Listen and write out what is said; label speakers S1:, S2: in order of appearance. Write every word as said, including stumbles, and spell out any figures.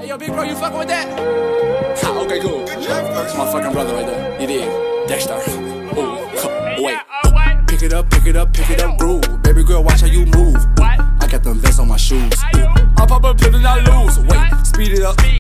S1: yo, big bro, you fucking with that? Ha, okay, cool. That's my fucking brother right there. You dig? Dexter. Ooh, wait. Pick it up, pick it up, pick it up, groove. Baby girl, watch how you move. I got them vents on my shoes. I'll pop up till I lose. Wait, speed it up.